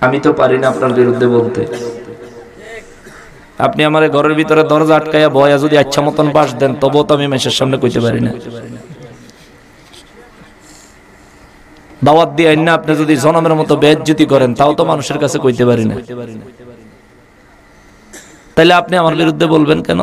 আমি তো পারি না আপনার বিরুদ্ধে বলতে। আপনি আমার ঘরের ভিতরে দরজা আটকাইয়া বয়া যদি আচ্ছা মতন বাস দেন, তবুও তো আমি মেসের সামনে কইতে পারি না। দাওয়াত দিয়ে আইন না আপনি যদি জনমের মতো বেইজ্জতি করেন, তাও তো মানুষের কাছে কইতে পারি না। তাইলে আপনি আমার বিরুদ্ধে বলবেন কেন?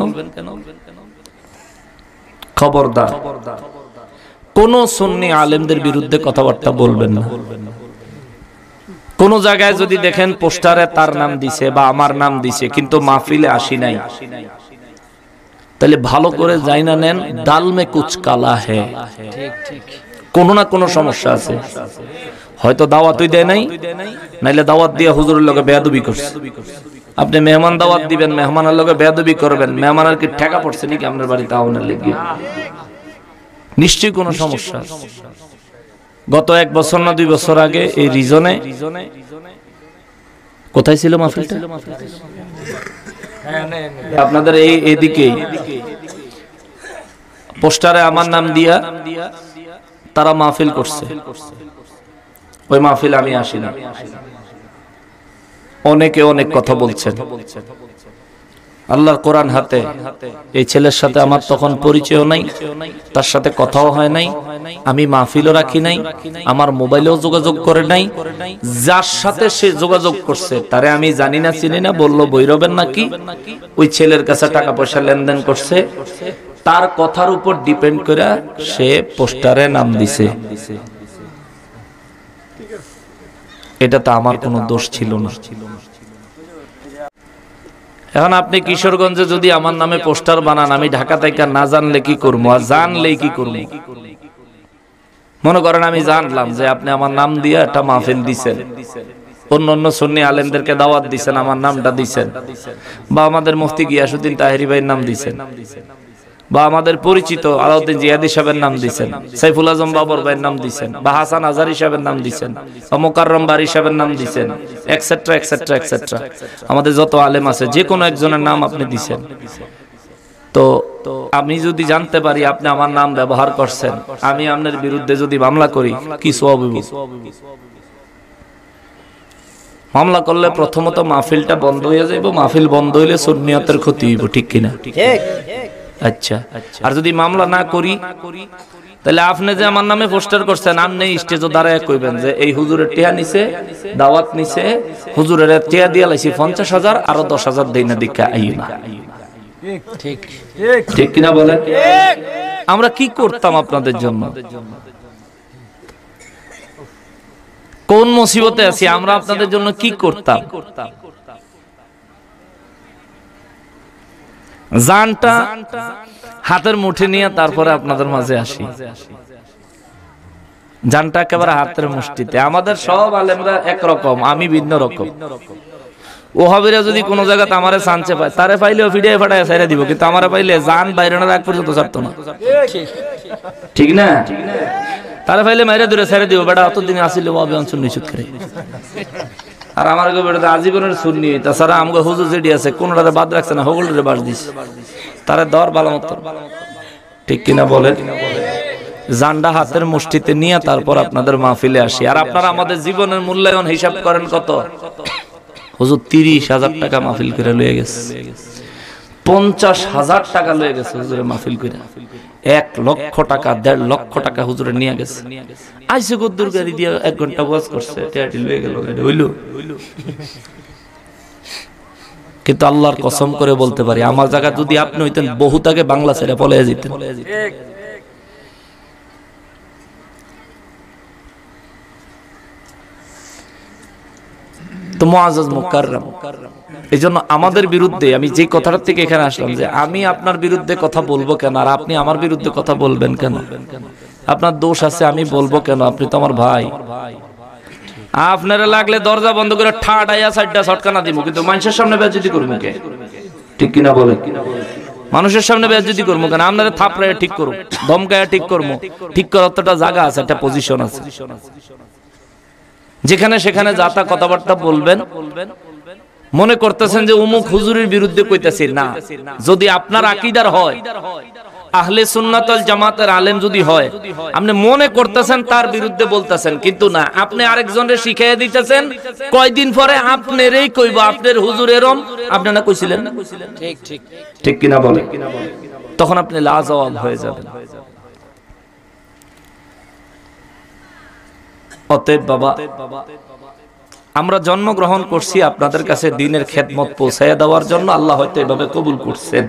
খবরদার, কোন সুন্নি আলেমদের বিরুদ্ধে কথাবার্তা বলবেন না। কোন জায়গায় যদি দেখেন পোস্টারে তার নাম দিছে বা আমার নাম দিছে, কিন্তু মাহফিলে আসি নাই, তাহলে ভালো করে জাইনা নেন ডাল মে কুছ কালা হ্যায়। কোনো না কোনো সমস্যা আছে। হয়তো দাওয়াতই দেয় নাই, নাইলে দাওয়াত দিয়ে হুজুরের লগে বেয়াদবি করছে। আপনি মেহমান দাওয়াত দিবেন, মেহমানের লগে বেয়াদবি করবেন, মেহমানের কি ঠেকা পড়ছে নাকি আপনার বাড়িতে আউনের লেগে? নিশ্চয়ই কোনো সমস্যা। গত 1 বছর না 2 বছর আগে এই রিজনে, কোথায় ছিল মাহফিলটা? আপনাদের এই এদিকে পোস্টারে আমার নাম দিয়া তারা মাহফিল করছে। ওই মাহফিল আমি আসি না। অনেকে অনেক কথা বলছেন। আল্লাহর কোরআন হাতে এই ছেলের সাথে আমার তখন পরিচয় নাই, তার সাথে কথাও হয় নাই, আমি মাহফিলও রাখি নাই, আমার মোবাইলেও যোগাযোগ করে নাই। যার সাথে সে যোগাযোগ করছে তারে আমি জানি না, চিনি না, বললো বৈরবের নাকি ওই ছেলের কাছে টাকা পয়সা লেনদেন করছে, তার কথার উপর ডিপেন্ড করে সে পোস্টারে নাম দিছে। এটা তো আমার কোনো দোষ ছিল না। এখন আপনি কিশোরগঞ্জে যদি আমার নামে পোস্টার বানান, আমি ঢাকা থেকে না জানলে কি করবো, আর জানলেই কি করবো? মনে করেন আমি জানলাম যে আপনি আমার নাম দিয়ে একটা মাহফিল দিছেন, অন্য অন্য সুন্নি আলেমদেরকে দাওয়াত দিছেন, আমার নামটা দিছেন, বা আমাদের মুফতি গিয়াসউদ্দিন তাহেরি ভাইয়ের নাম দিছেন, বা আমাদের পরিচিত আলাউদ্দিন জিয়াদি সাহেবের নাম দিছেন, সাইফুল আজম বাবর ভাইয়ের নাম দিছেন, বা হাসান আজহারি সাহেবের নাম দিছেন, বা মোকাররম বারী সাহেবের নাম দিছেন, এটসেট্রা এটসেট্রা এটসেট্রা। আমাদের যত আলেম আছে যে কোনো একজনের নাম আপনি দিছেন। তো আমি যদি জানতে পারি আপনি আমার নাম ব্যবহার করছেন, আমি আপনার বিরুদ্ধে যদি মামলা করি, কি সওয়াব হইব? মামলা করলে প্রথমত মাহফিলটা বন্ধ হয়ে যাইব। মাহফিল বন্ধ হইলে সুন্নিয়তের ক্ষতি হইব, ঠিক কিনা? আচ্ছা, আর যদি মামলা না করি, তাহলে আপনি যে আমার নামে পোস্টার করছেন, আপনি স্টেজে দাঁড়ায় কইবেন যে এই হুজুরের টিয়া নিছে, দাওয়াত নিছে, হুজুরের টিয়া দিয়া লাইছি 50,000, আরো 10,000 দেই না দীক্ষা আইনা। ঠিক ঠিক কিনা বলেন? আমরা কি করতাম আপনাদের জন্য? কোন মুসিবতে আছি আমরা, আপনাদের জন্য কি করতাম? জানটা হাতের মুঠে নিয়ে তারপরে আপনাদের মাঝে আসি। জানটা একেবারে হাতের মুষ্টিতে। আমাদের সব আলেমরা একরকম, আমি ভিন্ন রকম। ওহাবিরা যদি কোন জায়গাতে আমারে চান্সে পায়, তারে পাইলেও ফিডিয়ে ফাটায় ছেড়ে দিব, কিন্তু আমারে পাইলে জান বাইরে না রাখ পর্যন্ত ছাড়তো না, ঠিক না? তারে পাইলে মাইরে দূরে ছেড়ে দিব, বেটা অতদিন আসিল ওয়াবি অঞ্চল নিষেধ করে। আর আমার বেটা আজীবনের সুন্নি, তাছাড়া আমাকে হুজুর যেটি আছে কোনটাতে বাদ রাখছে না, হগলরে বাস দিছে, তারে দর ভালো মতো, ঠিক কিনা বলেন? জানডা হাতের মুষ্টিতে নিয়ে তারপর আপনাদের মাহফিলে আসি। আর আপনারা আমাদের জীবনের মূল্যায়ন হিসাব করেন কত? হুজুর 30,000 টাকা মাহফিল করে লয়ে গেছে, 50,000 টাকা লয়ে গেছে হুজুরের মাহফিল করে, 1 লক্ষ টাকা 1.5 লক্ষ টাকা হুজুরে নিয়ে গেছে। আইসে গদ্দুর গাড়ি দিয়ে 1 ঘন্টা ওয়াজ করছে, টেয়াটি লয়ে গেল, হইল। কিন্তু আল্লাহর কসম করে বলতে পারি, আমার জায়গা যদি আপনি হইতেন, বহুত আগে বাংলা ছেড়ে পলাইয়া যেতেন। তো মুআজ্জাজ মুকাররম, এইজন্য আমাদের বিরুদ্ধে, আমি যে কথাটা থেকে এখানে আসলাম, যে আমি আপনার বিরুদ্ধে কথা বলবো কেন, আর আপনি আমার বিরুদ্ধে কথা বলবেন কেন? আপনার দোষ আছে, আমি বলবো কেন? আপনি তো আমার ভাই। আপনারা লাগলে দরজা বন্ধ করে ঠাড়াইয়া সাইডটা ছটকানা দিব, কিন্তু মানুষের সামনে বেয়াজ্জতি করবো কে? ঠিক কিনা বলেন? মানুষের সামনে বেয়াজ্জতি করবো কেন? আপনারা থাপড়াইয়া ঠিক করবো, ধমকাইয়া ঠিক করবো। ঠিক করার একটা জায়গা আছে, একটা পজিশন আছে, যেখানে সেখানে যাতা কথাবার্তা বলবেন। মনে করতেছেন যে অমুক হুজুরের বিরুদ্ধে কইতেছি না, যদি আপনার আকীদার হয় আহলে সুন্নাত ওয়াল জামাতের আলেম যদি হয়, আপনি মনে করতেছেন তার বিরুদ্ধে বলতেছেন, কিন্তু না, আপনি আরেকজনের শিখাইয়া দিতেছেন, কয়দিন পরে আপনারই কইব আপনার হুজুর এরম, আপনি না কইছিলেন? ঠিক ঠিক ঠিক কিনা বলেন? তখন আপনি লাজবাব হয়ে যাবেন। অতএব বাবা, আমরা জন্মগ্রহণ করছি আপনাদের কাছে দ্বীনের খেদমত পৌঁছায়া দেওয়ার জন্য, আল্লাহ হয়তো এভাবে কবুল করছেন।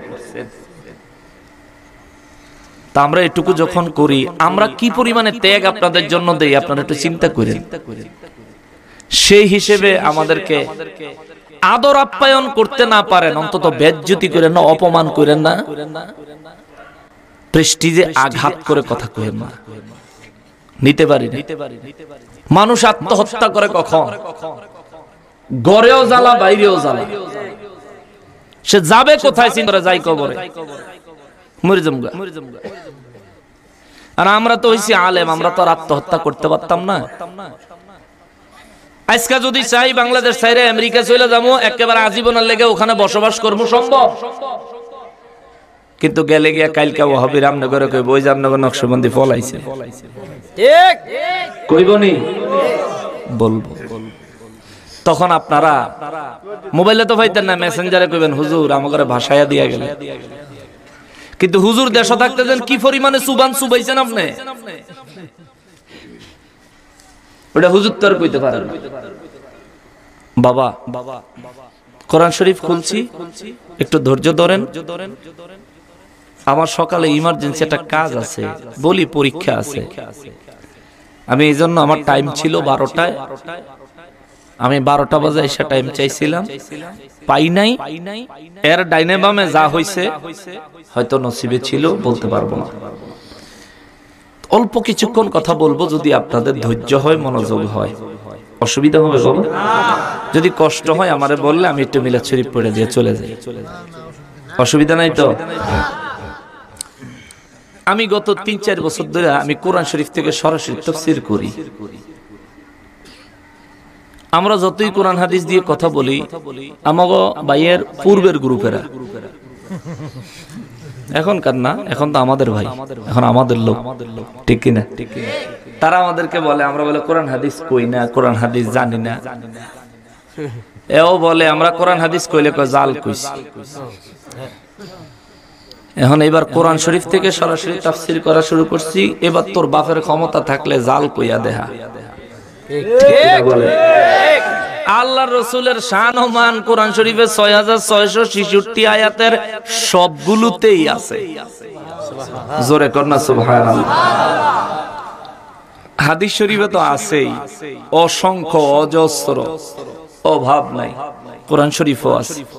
তা আমরা এটুকু যখন করি, আমরা কি পরিমাণে ত্যাগ আপনাদের জন্য দেই আপনারা একটু চিন্তা করেন। সেই হিসেবে আমাদেরকে আদর আপ্যায়ন করতে না পারেন, অন্তত বেজ্জতি করেন না, অপমান করেন না, প্রেস্টিজে আঘাত করে কথা কইেন না। নিতে পারি মানুষ আত্মহত্যা করে কখন? ঘরেও জ্বালা, বাইরেও জ্বালা। সে যাবে কোথায়? চিন্তা যাই কবরে, মরে যামগা। আর আমরা তো হইছি আলেম, আমরা তো আর আত্মহত্যা করতে পারতাম না। আজকে যদি চাই বাংলাদেশ ছাইরে আমেরিকা চলে যাবো, একেবারে আজীবনের লেগে ওখানে বসবাস করবো, সম্ভব। কিন্তু গেলে গিয়া কালকে ওয়াহাবি রামনগরে কইব ওই রামনগর নকশবন্দি ফলাইছে, ঠিক কইবনি? বলবো। তখন আপনারা মোবাইলে তো পাইতেন না, মেসেঞ্জারে কইবেন হুজুর আমাকে ভাষায়া দিয়া গেল। কিন্তু হুজুর দেশে থাকতে দেন কি পরিমাণে সুবান সুবাইছেন আপনি, ওটা হুজুর তো আর কইতে পারেন না। বাবা, কোরআন শরীফ খুলছি, একটু ধৈর্য ধরেন। আমার সকালে ইমার্জেন্সি একটা কাজ আছে, বলি পরীক্ষা আছে। আমি এই জন্য, আমার টাইম ছিল 12টায়, আমি 12টা বাজে এসে টাইম চাইছিলাম, পাই নাই। এর ডাইনে বামে যা হইছে হয়তো নসিবে ছিল, বলতে পারবো না। অল্প কিছুক্ষণ কথা বলবো, যদি আপনাদের ধৈর্য হয়, মনোযোগ হয়। অসুবিধা হবে বাবা? যদি কষ্ট হয় আমারে বললে আমি একটু মিলাদ শরীফ পড়ে দিয়ে চলে যাই, অসুবিধা নাই তো? আমি গত 3-4 বছর ধরে আমি কোরআন শরীফ থেকে সরাসরি তাফসীর করি। আমরা যতই কোরআন হাদিস দিয়ে কথা বলি, আমাগো ভাইয়ের পূর্বের গ্রুপেরা, এখনকার না, এখন তো আমাদের ভাই, এখন আমাদের লোক, ঠিক কিনা? তারা আমাদেরকে বলে, আমরা বলে কোরআন হাদিস কই না, কোরআন হাদিস জানি না। এও বলে আমরা কোরআন হাদিস কইলে কয় জাল কইছি। এখন এবার কোরআন শরীফ থেকে সরাসরি তাফসীর করা শুরু করছি। এবার তোর বাপের ক্ষমতা থাকলে জাল কইয়া দেখা। আল্লাহর রাসূলের শান ও মান কোরআন শরীফের 6666 আয়াতের সবগুলোতেই আছে। জোরে কর না সুবহানাল্লাহ। হাদিস শরীফে তো আছেই, অসংখ্য, অজস্র, অভাব নাই। কোরআন শরীফও আছে।